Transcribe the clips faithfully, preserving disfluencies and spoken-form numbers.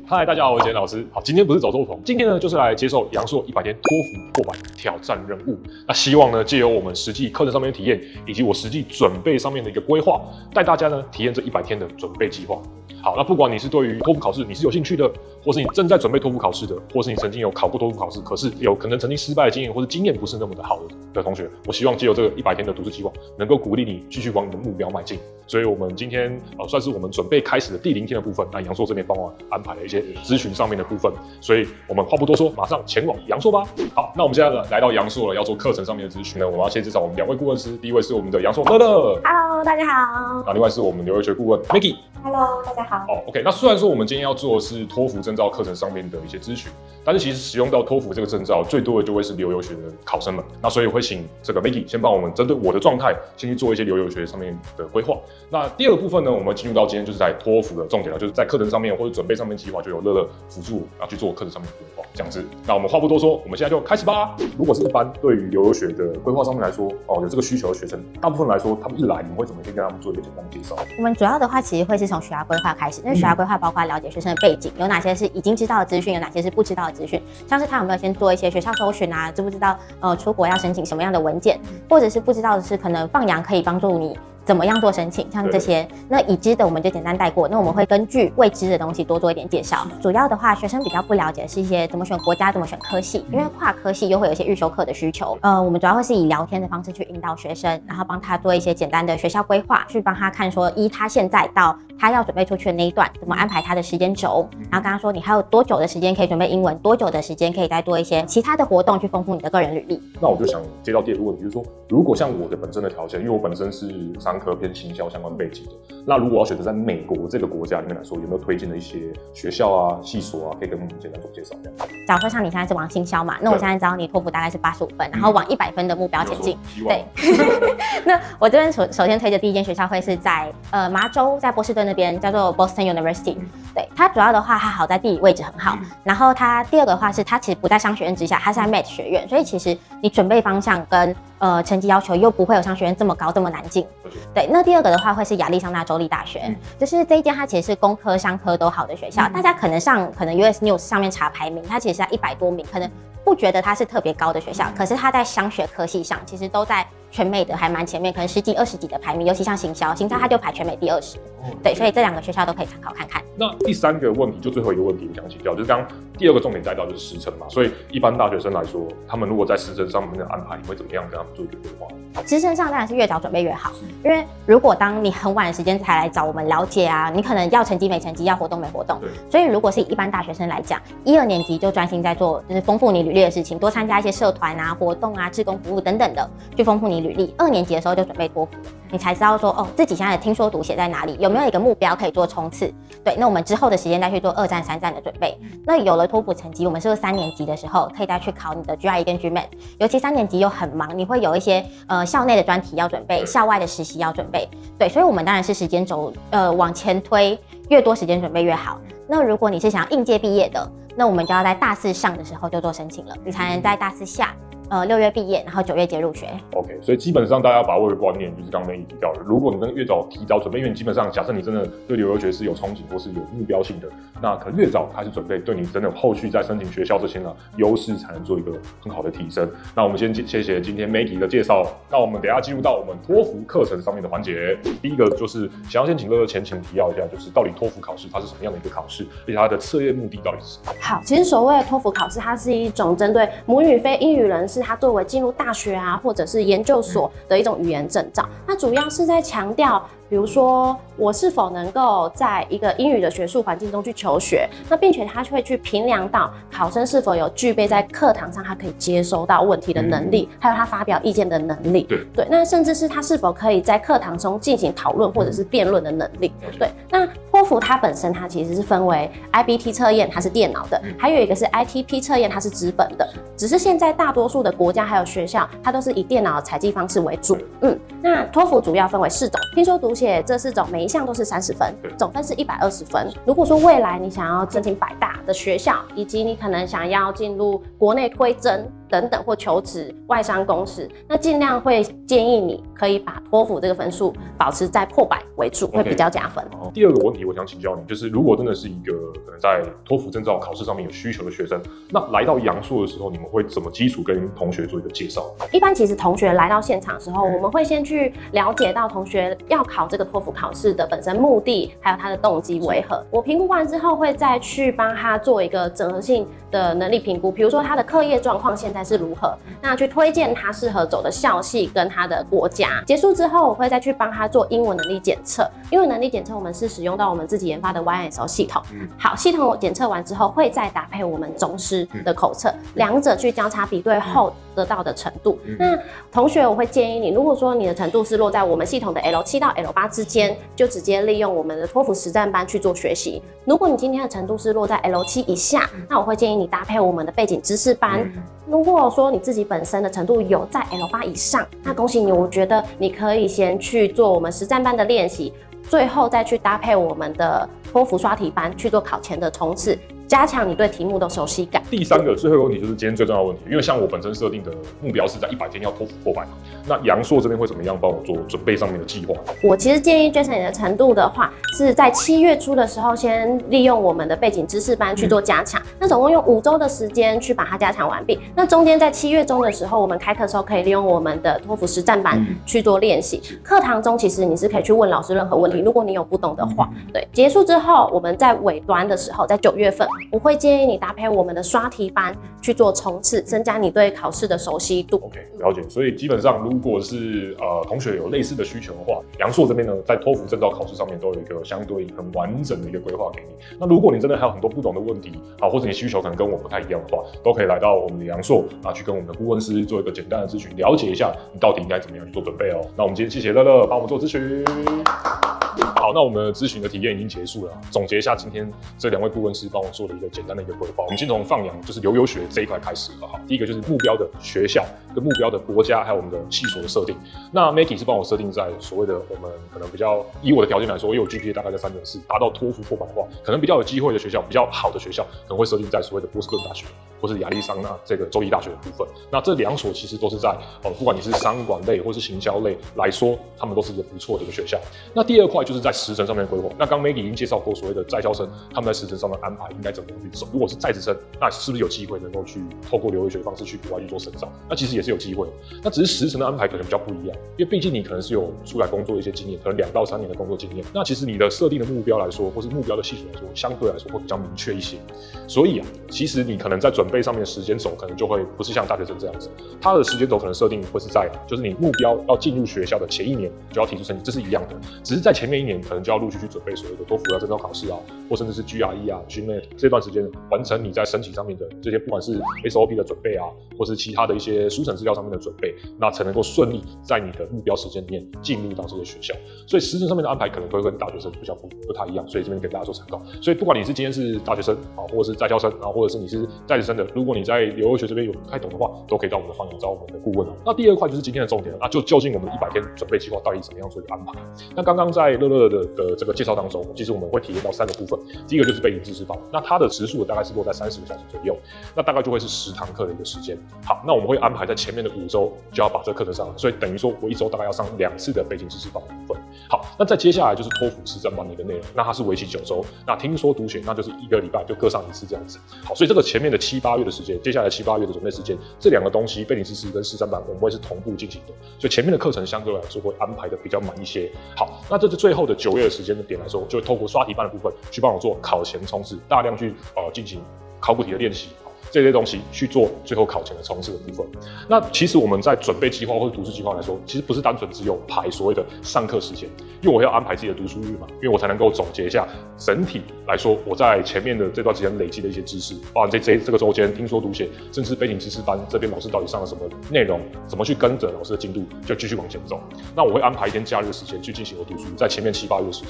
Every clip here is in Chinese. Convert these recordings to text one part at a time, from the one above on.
嗨，大家好，我是简老师。好，今天不是走错棚，今天呢就是来接受阳朔一百天托福破百挑战任务。那希望呢借由我们实际课程上面的体验，以及我实际准备上面的一个规划，带大家呢体验这一百天的准备计划。好，那不管你是对于托福考试你是有兴趣的，或是你正在准备托福考试的，或是你曾经有考过托福考试，可是有可能曾经失败的经验，或者经验不是那么的好的的同学，我希望借由这个一百天的读书计划，能够鼓励你继续往你的目标迈进。所以我们今天呃算是我们准备开始的第零天的部分，那阳朔这边帮我安排了一些咨询上面的部分，所以我们话不多说，马上前往阳朔吧。好，那我们现在呢来到阳朔了，要做课程上面的咨询呢，我们要先介绍我们两位顾问师，第一位是我们的阳朔乐乐 ，Hello， 大家好。 那另外是我们留学学顾问 Maggie。Hello， 大家好。 哦 ，OK， 那虽然说我们今天要做的是托福证照课程上面的一些咨询，但是其实使用到托福这个证照，最多的就会是留游学的考生们。那所以我会请这个 Maggie 先帮我们针对我的状态，先去做一些留游学上面的规划。那第二个部分呢，我们进入到今天就是在托福的重点了，就是在课程上面或者准备上面计划，就有乐乐辅助我去做课程上面的规划，这样子。那我们话不多说，我们现在就开始吧。如果是一般对于留游学的规划上面来说，哦，有这个需求的学生，大部分来说，他们一来，你们会怎么先跟他们做一个简单的介绍？ 我们主要的话，其实会是从学校规划开始，因为学校规划包括了解学生的背景，有哪些是已经知道的资讯，有哪些是不知道的资讯，像是他有没有先做一些学校搜寻啊，知不知道呃出国要申请什么样的文件，或者是不知道的是可能放羊可以帮助你怎么样做申请，像这些，那已知的我们就简单带过。那我们会根据未知的东西多做一点介绍。主要的话，学生比较不了解的是一些怎么选国家、怎么选科系，因为跨科系又会有一些预修课的需求。呃，我们主要会是以聊天的方式去引导学生，然后帮他做一些简单的学校规划，去帮他看说，依他现在到他要准备出去的那一段，怎么安排他的时间轴，然后跟他说你还有多久的时间可以准备英文，多久的时间可以再多一些其他的活动去丰富你的个人履历。 那我就想接到第二个问题，就是说，如果像我的本身的条件，因为我本身是商科偏行销相关背景的，那如果我要选择在美国这个国家里面来说，有没有推荐的一些学校啊、系所啊，可以跟我们简单做介绍？这样。 假如说像你现在是往行销嘛，那我现在知道你托福大概是八十五分，然后往一百分的目标前进。对，那我这边首首先推的第一间学校会是在呃麻州，在波士顿那边叫做 Boston University。对，它主要的话，它好在地理位置很好，然后它第二个的话是它其实不在商学院之下，它是在 M A T 学院，所以其实你准备方向跟呃成绩要求又不会有商学院这么高这么难进。对，那第二个的话会是亚利桑那州立大学，嗯、就是这一间它其实是工科、商科都好的学校，嗯、大家可能上可能 U S News 上面查排名，它其实是在一百多名，可能不觉得它是特别高的学校，嗯、可是它在商学科系上其实都在全美的还蛮前面，可能十几、二十几的排名，尤其像行销，行销它就排全美第二十。哦、对，所以这两个学校都可以参考看看。 那第三个问题，就最后一个问题，我想请教，就是刚刚第二个重点带到就是时程嘛，所以一般大学生来说，他们如果在时程上面的安排，你会怎么样跟他们做一个规划？ 时程上当然是越早准备越好，因为如果当你很晚的时间才来找我们了解啊，你可能要成绩没成绩，要活动没活动。所以如果是以一般大学生来讲，一二年级就专心在做就是丰富你履历的事情，多参加一些社团啊、活动啊、志工服务等等的，去丰富你履历。二年级的时候就准备托福了，你才知道说哦，自己现在的听说读写在哪里，有没有一个目标可以做冲刺。对，那我们之后的时间再去做二战、三战的准备。那有了托福成绩，我们是不是三年级的时候可以再去考你的 G R E 跟 G M A T？ 尤其三年级又很忙，你会有一些呃校内的专题要准备，校外的实习要准备。对，所以我们当然是时间轴呃往前推，越多时间准备越好。那如果你是想要应届毕业的，那我们就要在大四上的时候就做申请了，你才能在大四下。呃，六月毕业，然后九月接入学。 OK， 所以基本上大家把握的观念就是刚刚Maggie提到的，如果你能越早提早准备，因为你基本上假设你真的对留游学是有憧憬或是有目标性的，那可能越早开始准备，对你真的后续在申请学校这些呢优势才能做一个很好的提升。那我们先谢谢今天Maggie的介绍，那我们等一下进入到我们托福课程上面的环节。第一个就是想要先请乐乐前情提要一下，就是到底托福考试它是什么样的一个考试，而且它的测验目的到底是什么？ 好，其实所谓的托福考试，它是一种针对母语非英语人士，它作为进入大学啊或者是研究所的一种语言证照，它主要是在强调，比如说我是否能够在一个英语的学术环境中去求学，那并且他会去评量到考生是否有具备在课堂上他可以接收到问题的能力，还有他发表意见的能力。对对，那甚至是他是否可以在课堂中进行讨论或者是辩论的能力。对，那托福它本身它其实是分为 I B T 测验，它是电脑的，还有一个是 I T P 测验，它是纸本的。只是现在大多数的国家还有学校，它都是以电脑的采集方式为主。嗯，那托福主要分为四种，听说读写这四种每一项都是三十分，总分是一百二十分。如果说未来你想要申请百大的学校，以及你可能想要进入国内推甄等等或求职、外商公司，那尽量会建议你可以把托福这个分数保持在破百为主， okay. 会比较加分。 第二个问题，我想请教你，就是如果真的是一个可能在托福证照考试上面有需求的学生，那来到阳朔的时候，你们会怎么基础跟同学做一个介绍？ 一般其实同学来到现场的时候，我们会先去了解到同学要考这个托福考试的本身目的，还有他的动机为何。我评估完之后，会再去帮他做一个整合性的能力评估，比如说他的课业状况现在是如何，那去推荐他适合走的校系跟他的国家。结束之后，我会再去帮他做英文能力检测。英文能力检测我们是使用到我们自己研发的 Y I S O 系统。好，系统检测完之后，会再搭配我们中师的口测，两者去交叉比对后得到的程度。那同学，我会建议你，如果说你的程度是落在我们系统的 L 七到 L 八之间，就直接利用我们的托福实战班去做学习。如果你今天的程度是落在 L 七以下，那我会建议你搭配我们的背景知识班。如果说你自己本身的程度有在 L 八以上，那恭喜你，我觉得你可以先去做我们实战班的练习，最后再去搭配我们的托福刷题班去做考前的冲刺，加强你对题目的熟悉感。 第三个最后一个问题就是今天最重要的问题，因为像我本身设定的目标是在一百天要托福破百嘛，那阳朔这边会怎么样帮我做准备上面的计划？ 我其实建议 Jason 你的程度的话，是在七月初的时候，先利用我们的背景知识班去做加强。嗯、那总共用五周的时间去把它加强完毕。那中间在七月中的时候，我们开课的时候可以利用我们的托福实战班去做练习。嗯、课堂中其实你是可以去问老师任何问题，如果你有不懂的话，嗯、对。结束之后，我们在尾端的时候，在九月份，我会建议你搭配我们的刷题班去做冲刺，增加你对考试的熟悉度。 OK， 了解。所以基本上，如果是呃同学有类似的需求的话，阳朔这边呢，在托福证照考试上面都有一个相对很完整的一个规划给你。那如果你真的还有很多不懂的问题啊，或者你需求可能跟我不太一样的话，都可以来到我们的阳朔啊，去跟我们的顾问师做一个简单的咨询，了解一下你到底应该怎么样去做准备哦。那我们今天谢谢乐乐帮我们做咨询。好，那我们咨询的体验已经结束了。总结一下今天这两位顾问师帮我做的一个简单的一个规划。我们先从放养就是留游学这一块开始了哈。第一个就是目标的学校跟目标的国家，还有我们的系所的设定。那 Maggie 是帮我设定在所谓的我们可能比较以我的条件来说，因为我 G P A 大概在 三点四， 达到托福破百的话，可能比较有机会的学校，比较好的学校，可能会设定在所谓的波士顿大学或是亚利桑那这个州立大学的部分。那这两所其实都是在哦，不管你是商管类或是行销类来说，他们都是一个不错的一个学校。那第二块就是在时程上面的规划。那刚 Maggie 已经介绍过所谓的在校生他们在时程上的安排应该怎么样去走。如果是在职生，那是不是有机会能够去透过留游学的方式去国外去做深造？那其实也是有机会的。那只是时程的安排可能比较不一样，因为毕竟你可能是有出来工作的一些经验，可能两到三年的工作经验。那其实你的设定的目标来说，或是目标的系数来说，相对来说会比较明确一些。所以啊，其实你可能在准备上面的时间轴，可能就会不是像大学生这样子，他的时间轴可能设定会是在就是你目标要进入学校的前一年就要提出申请，这是一样的。只是在前面一年可能就要陆续去准备所谓的托福啊、证照考试啊，或甚至是 G R E 啊、G M A T 这段时间完成你在申请上面的这些，不管是 S O P 的准备啊，或是其他的一些书审资料上面的准备，那才能够顺利在你的目标时间里面进入到这个学校。所以时程上面的安排可能会跟大学生比较不不太一样，所以这边跟大家做参考。所以不管你是今天是大学生啊，或者是在校生啊，或者是你是在职生的，如果你在留游学这边有不太懂的话，都可以到我们的放养找我们的顾问。那第二块就是今天的重点了，那就究竟我们的一百天准备计划到底怎么样做一个安排？那刚刚在乐乐的的这个介绍当中，其实我们会体验到三个部分。第一个就是背景知识班，那它的时数大概是落在三十个小时左右，那大概就会是十堂课的一个时间。好，那我们会安排在前面的五周就要把这个课程上来，所以等于说我一周大概要上两次的背景知识班的部分。好，那再接下来就是托福实战班的一个内容，那它是为期九周，那听说读写那就是一个礼拜就各上一次这样子。好，所以这个前面的七八月的时间，接下来七八月的准备时间，这两个东西背景知识跟实战班我们会是同步进行的，所以前面的课程相对来说会安排的比较满一些。好，那这是最后的九月的时间的点来说，就会透过刷题班的部分去帮我做考前冲刺，大量去呃进行考古题的练习。这些东西去做最后考前的冲刺的部分。那其实我们在准备计划或者读书计划来说，其实不是单纯只有排所谓的上课时间，因为我要安排自己的读书日嘛，因为我才能够总结一下整体来说我在前面的这段时间累积的一些知识，包含这这这个周间听说读写，甚至背景知识班这边老师到底上了什么内容，怎么去跟着老师的进度就继续往前走。那我会安排一天假日的时间去进行我读书，在前面七八月的时间。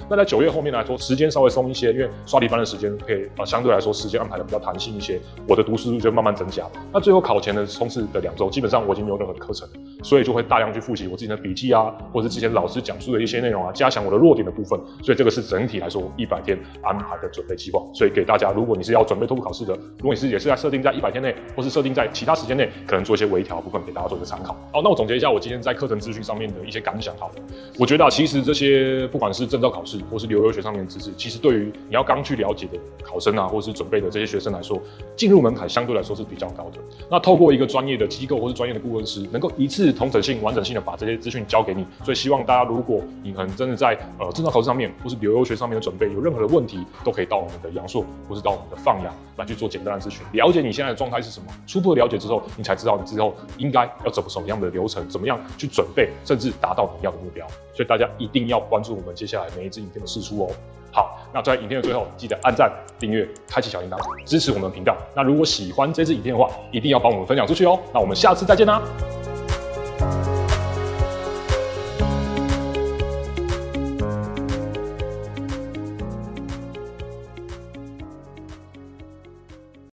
那在九月后面来说，时间稍微松一些，因为刷题班的时间可以呃相对来说时间安排的比较弹性一些，我的读书就慢慢增加。那最后考前的冲刺的两周，基本上我已经没有任何课程了，所以就会大量去复习我自己的笔记啊，或者是之前老师讲述的一些内容啊，加强我的弱点的部分。所以这个是整体来说一百天安排的准备计划。所以给大家，如果你是要准备托福考试的，如果你是也是在设定在一百天内，或是设定在其他时间内，可能做一些微调的部分给大家做一个参考。好，那我总结一下我今天在课程资讯上面的一些感想。好了，我觉得啊，其实这些不管是证照考试或是留游学上面的知识，其实对于你要刚去了解的考生啊，或是准备的这些学生来说，进入门槛相对来说是比较高的。那透过一个专业的机构或是专业的顾问师，能够一次同整性、完整性的把这些资讯交给你。所以希望大家，如果你可能真的在呃证照考试上面或是留游学上面的准备有任何的问题，都可以到我们的阳朔或是到我们的放阳来去做简单的咨询，了解你现在的状态是什么。初步的了解之后，你才知道你之后应该要走什么样的流程，怎么样去准备，甚至达到你要的目标。所以大家一定要关注我们接下来每一支影片的释出哦。好，那在影片的最后，记得按赞、订阅、开启小铃铛，支持我们的频道。那如果喜欢这支影片的话，一定要帮我们分享出去哦。那我们下次再见啦！